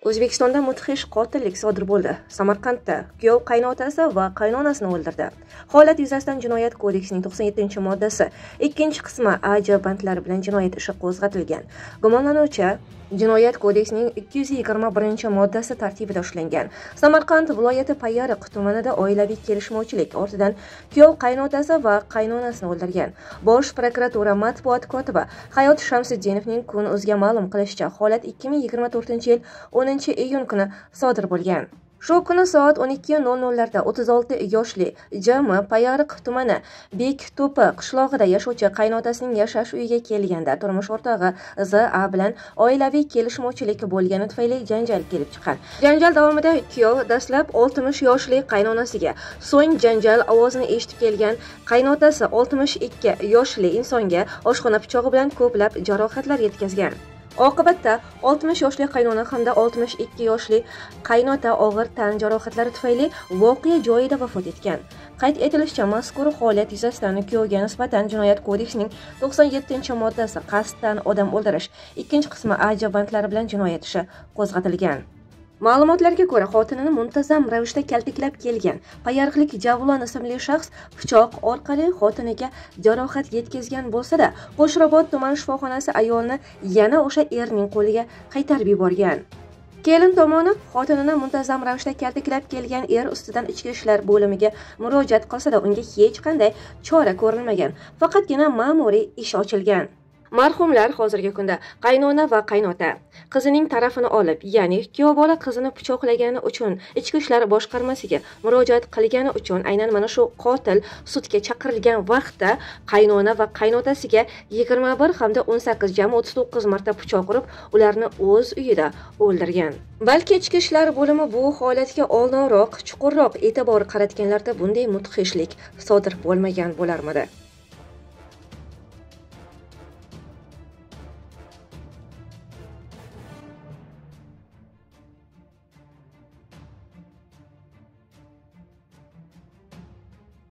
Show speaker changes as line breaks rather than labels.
O'zbekistonda mudhish qotillik sodir bo'ldi. Samarqandda kuyov qaynotasi va qaynonasini o'ldirdi. Holat yuzasidan Jinoyat kodeksining 97-moddasi 2-qismi A bandlari bilan jinoyat ishi qo'zg'atilgan. Gumonlanuvchi Jinoyat kodeksining 221-moddasi tartibida ushlangan. Samarqand viloyati Payariq tumanida oilaviy kelishmovchilik ortidan kuyov qaynotasi va qaynonasini o'ldirgan. Bosh prokuratura matbuot kotibi Hayot Shamsiddinovning kun o'ziga ma'lum qilishicha, holat 2024-yil 10-iyun kuni sodir bo'lgan. Shu kuni soat 12:00 da 36 yoshli J.M. Payariq tumani Bekto'pi qishlog'ida yashovchi qaynotasining yashash uyiga kelganda turmush o'rtog'i Z.A. bilan oilaviy kelishmovchilik bo'lgani tufayli janjal kelib chiqqan. Janjal davomida kuyov dastlab 60 yoshli qaynonasiga, so'ng janjal ovozini eshitib kelgan qaynotasi 62 yoshli insonga oshxona pichog'i bilan ko'plab jarohatlar yetkazgan. Oqibatda 60 yoshli qaynona hamda 62 yoshli qaynota og'ir tan jarohatlari tufayli voqea joyida vafot etgan. Qayd etilishicha, mazkur holat yuzasidan kuyovga nisbatan Jinoyat kodeksining 97-moddasi qasddan odam o'ldirish 2-qismi A bandlari bilan jinoyat ishi qo'zg'atilgan. Ma'lumotlarga ko'ra, xotinini muntazam ravishda kaltaklab kelgan payariqlik Javlon ismli shaxs pichoq orqali xotiniga jarohat yetkazgan bo'lsa-da, Qo'shrabot tuman shifoxonasi ayolni yana o'sha erning qo'liga qaytarib yuborgan. Kelin tomoni xotinini muntazam ravishda kaltaklab kelgan er ustidan ichki ishlar bo'limiga murojaat qilsa-da, unga hech qanday chora ko'rilmagan, faqatgina ma'muriy ish ochilgan. Marhumlar hozirgi kunda qaynona va qaynota qizining tarafini olib, ya'ni kuyov bola qizini pichoqlagani uchun ichki ishlar boshqarmasiga murojaat qilgani uchun aynan mana shu qotil sudga chaqirilgan vaqtda qaynona va qaynotasiga 21 hamda 18 jami 39 marta pichoq urib, ularni o'z uyida o'ldirgan. Balki ichki ishlar bo'limi bu holatga oldinroq, chuqurroq e'tibor qaratganlarda bunday mudhishlik sodir bo'lmagan bo'larmidi?